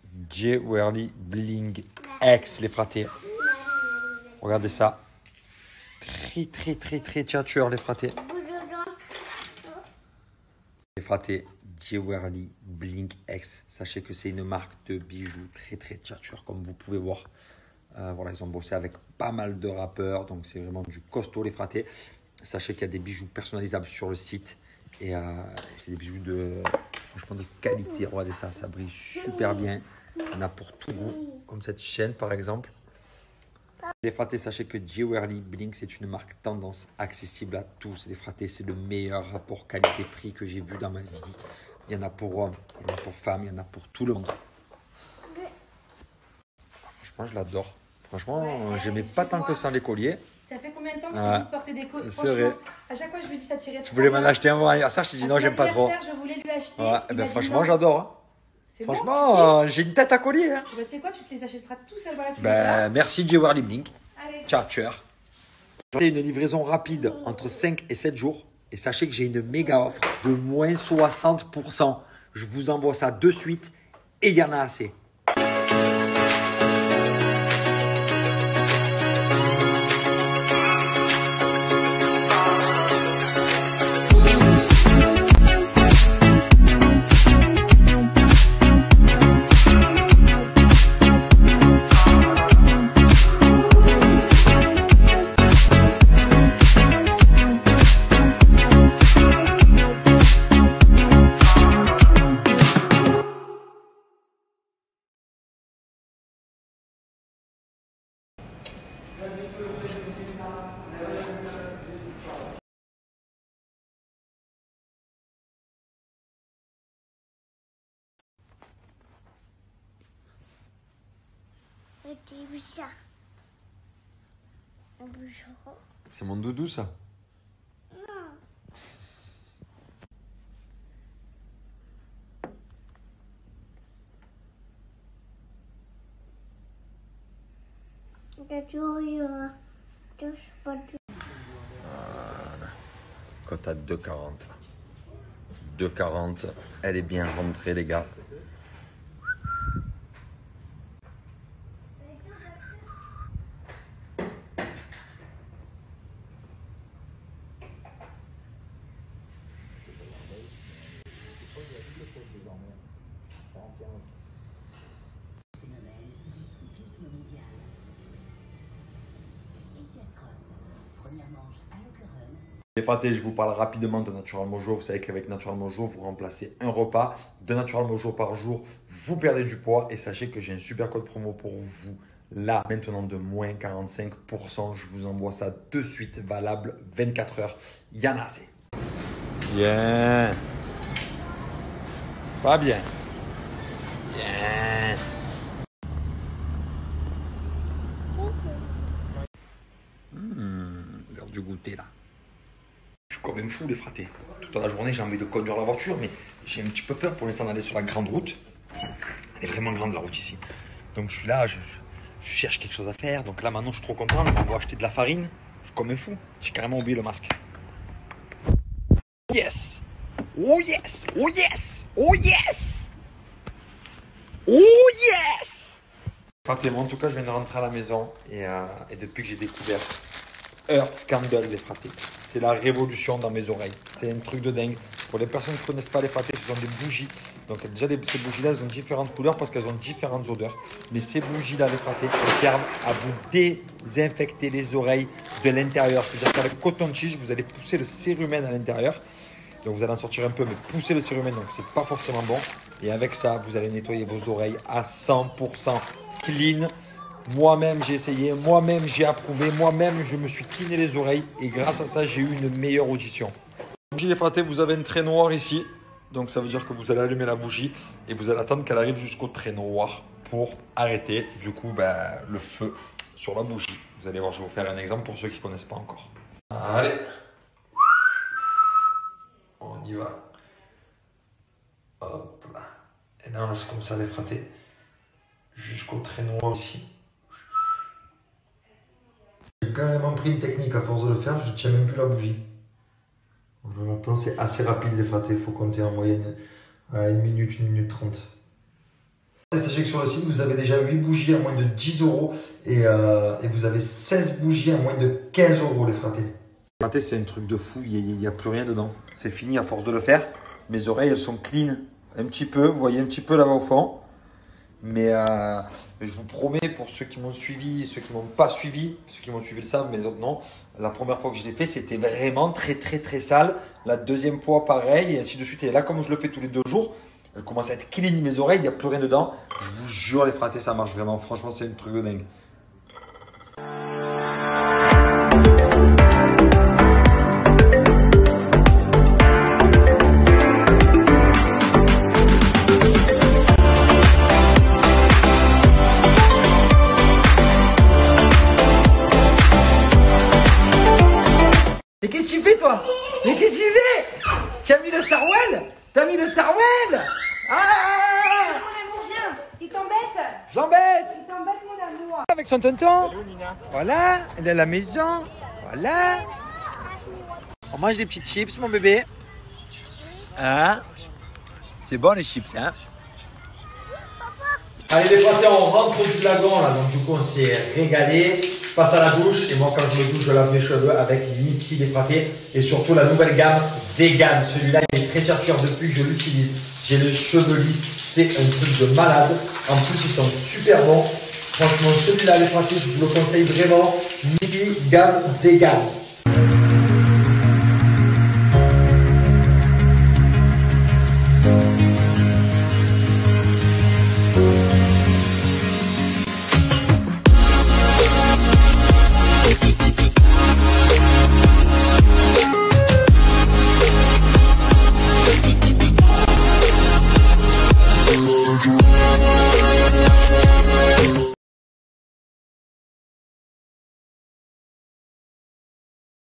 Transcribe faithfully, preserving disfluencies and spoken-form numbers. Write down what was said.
Jewelry Bling X, les fratés. Regardez ça. Très, très, très, très tchatcheur, les fratés. Les fratés Jewelry Bling X. Sachez que c'est une marque de bijoux très, très tchatcheur, comme vous pouvez voir. Euh, voilà, ils ont bossé avec pas mal de rappeurs, donc c'est vraiment du costaud, les fratés. Sachez qu'il y a des bijoux personnalisables sur le site. Et euh, c'est des bijoux de, franchement, de qualité. Regardez ça, ça brille super bien. Il y en a pour tout goût, comme cette chaîne par exemple. Les fratés, sachez que Jewelry Bling, c'est une marque tendance accessible à tous. Les fratés, c'est le meilleur rapport qualité-prix que j'ai vu dans ma vie. Il y en a pour hommes, il y en a pour femmes, il y en a pour tout le monde. Franchement, je l'adore. Franchement, ouais, j'aimais pas tant que ça les colliers. Ça fait combien de temps que je ouais. t'ai dit de porter des colliers? C'est vrai. À chaque fois, je lui dis ça tirait. Tu voulais m'en acheter un pour l'anniversaire, je t'ai dit non, j'aime pas trop. Je voulais lui acheter. Ouais, ben franchement, j'adore. Franchement, bon, euh, j'ai une tête à collier. Hein. Bah, tu sais quoi, tu te les achèteras tout seul. Voilà, tu ben, merci Jewelry Bling. Allez. Ciao, ciao. J'ai une livraison rapide entre cinq et sept jours. Et sachez que j'ai une méga offre de moins soixante pour cent. Je vous envoie ça de suite et il y en a assez. C'est mon doudou ça. Voilà. Cote à deux quarante. deux quarante. Elle est bien rentrée les gars. Les fratés, je vous parle rapidement de Natural Mojo. Vous savez qu'avec Natural Mojo, vous remplacez un repas de Natural Mojo par jour. Vous perdez du poids et sachez que j'ai un super code promo pour vous. Là, maintenant de moins quarante-cinq pour cent. Je vous envoie ça de suite, valable vingt-quatre heures. Il y en a assez. Bien. Pas bien. Bien. Mmh, l'heure du goûter là. Je suis quand même fou les fratés. Toute la journée j'ai envie de conduire la voiture mais j'ai un petit peu peur pour l'instant d'aller sur la grande route. Elle est vraiment grande la route ici. Donc je suis là, je, je cherche quelque chose à faire. Donc là maintenant je suis trop content, on va acheter de la farine. Je suis comme un fou. J'ai carrément oublié le masque. Yes! Oh yes! Oh yes! Oh yes! Oh yes! Fraté, moi en tout cas je viens de rentrer à la maison et, euh, et depuis que j'ai découvert Earth Candle les fratés. C'est la révolution dans mes oreilles. C'est un truc de dingue. Pour les personnes qui ne connaissent pas les fratés, ce sont des bougies. Donc déjà, les, ces bougies-là, elles ont différentes couleurs parce qu'elles ont différentes odeurs. Mais ces bougies-là, les fratés, elles servent à vous désinfecter les oreilles de l'intérieur. C'est-à-dire qu'avec coton-tige, vous allez pousser le cérumen à l'intérieur. Donc vous allez en sortir un peu, mais pousser le cérumen, donc c'est pas forcément bon. Et avec ça, vous allez nettoyer vos oreilles à cent pour cent clean. Moi-même, j'ai essayé, moi-même, j'ai approuvé, moi-même, je me suis cleané les oreilles et grâce à ça, j'ai eu une meilleure audition. Bougie les fratés, vous avez un trait noir ici. Donc, ça veut dire que vous allez allumer la bougie et vous allez attendre qu'elle arrive jusqu'au trait noir pour arrêter, du coup, ben, le feu sur la bougie. Vous allez voir, je vais vous faire un exemple pour ceux qui ne connaissent pas encore. Allez. On y va. Hop là. Et là, on laisse comme ça les fratés jusqu'au trait noir ici. J'ai carrément pris une technique, à force de le faire, je ne tiens même plus la bougie. Maintenant, c'est assez rapide les fratés, il faut compter en moyenne à une minute, une minute trente. Sachez que sur le site, vous avez déjà huit bougies à moins de dix euros et, euh, et vous avez seize bougies à moins de quinze euros les fratés. Les fratés, c'est un truc de fou, il n'y a, a plus rien dedans. C'est fini à force de le faire. Mes oreilles, elles sont clean un petit peu, vous voyez un petit peu là-bas au fond. Mais euh, je vous promets, pour ceux qui m'ont suivi, ceux qui ne m'ont pas suivi, ceux qui m'ont suivi le savent, mais les autres non. La première fois que je l'ai fait, c'était vraiment très très très sale. La deuxième fois, pareil, et ainsi de suite. Et là, comme je le fais tous les deux jours, elle commence à être clean, mes oreilles, il n'y a plus rien dedans. Je vous jure, les fratés, ça marche vraiment. Franchement, c'est un truc de dingue. Mais qu'est-ce que tu fais toi? Mais qu'est-ce que tu fais? Tu as mis le sarouel? T'as mis le sarouel? Ah! Mon amour, viens. Il t'embête. J'embête! Il t'embête, mon amour. Avec son tonton. Voilà, elle est à la maison. Voilà. On mange des petites chips, mon bébé. Hein? C'est bon les chips, hein? Allez les fratés, on rentre du lagon là, donc du coup on s'est régalé. Je passe à la douche et moi quand je me douche je lave mes cheveux avec Niki les fratés et surtout la nouvelle gamme vegan. Celui-là il est très cher depuis que je l'utilise. J'ai les cheveux lisses, c'est un truc de malade. En plus ils sont super bons. Franchement celui-là les fratés je vous le conseille vraiment. Niki gamme vegan. We'll be right back.